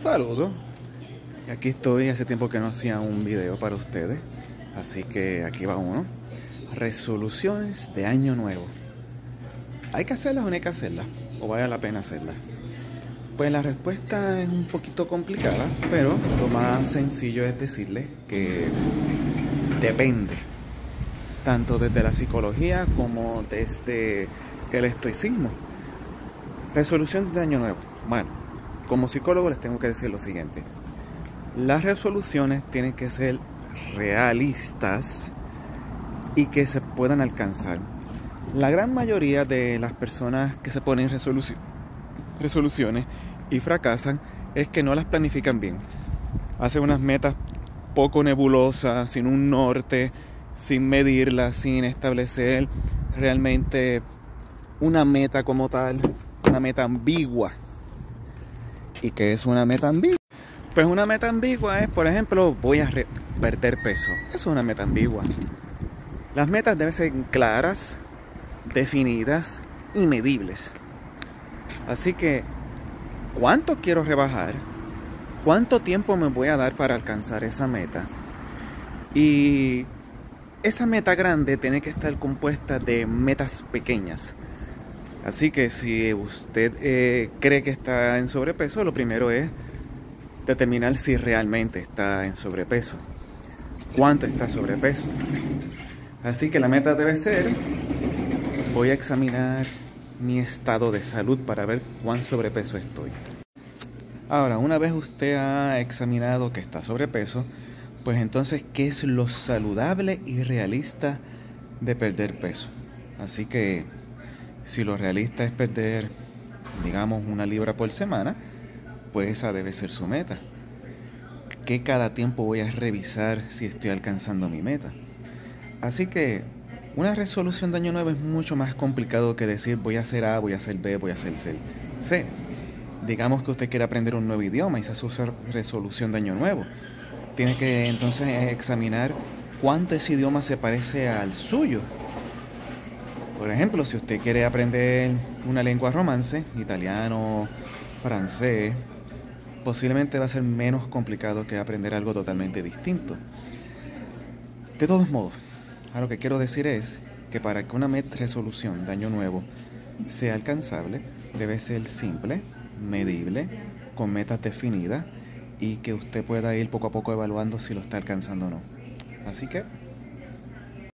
Saludos. Y aquí estoy, hace tiempo que no hacía un video para ustedes. Así que aquí va uno. Resoluciones de año nuevo. ¿Hay que hacerlas o no hay que hacerlas? ¿O vale la pena hacerlas? Pues la respuesta es un poquito complicada, pero lo más sencillo es decirles que depende. Tanto desde la psicología como desde el estoicismo. Resolución de año nuevo. Bueno, como psicólogo les tengo que decir lo siguiente. Las resoluciones tienen que ser realistas y que se puedan alcanzar. La gran mayoría de las personas que se ponen resoluciones y fracasan es que no las planifican bien. Hacen unas metas poco nebulosas, sin un norte, sin medirlas, sin establecer realmente una meta como tal, una meta ambigua. ¿Y qué es una meta ambigua? Pues una meta ambigua es, por ejemplo, voy a perder peso. Eso es una meta ambigua. Las metas deben ser claras, definidas y medibles. Así que, ¿cuánto quiero rebajar? ¿Cuánto tiempo me voy a dar para alcanzar esa meta? Y esa meta grande tiene que estar compuesta de metas pequeñas. Así que si usted cree que está en sobrepeso, lo primero es determinar si realmente está en sobrepeso. ¿Cuánto está sobrepeso? Así que la meta debe ser, voy a examinar mi estado de salud para ver cuán sobrepeso estoy. Ahora, una vez usted ha examinado que está sobrepeso, pues entonces, ¿qué es lo saludable y realista de perder peso? Así que, si lo realista es perder, digamos, 1 libra por semana, pues esa debe ser su meta. ¿Qué cada tiempo voy a revisar si estoy alcanzando mi meta? Así que una resolución de año nuevo es mucho más complicado que decir voy a hacer A, voy a hacer B, voy a hacer C. Digamos que usted quiere aprender un nuevo idioma y esa es su resolución de año nuevo. Tiene que entonces examinar cuánto ese idioma se parece al suyo. Por ejemplo, si usted quiere aprender una lengua romance, italiano, francés, posiblemente va a ser menos complicado que aprender algo totalmente distinto. De todos modos, a lo que quiero decir es que para que una resolución de año nuevo sea alcanzable, debe ser simple, medible, con metas definidas y que usted pueda ir poco a poco evaluando si lo está alcanzando o no. Así que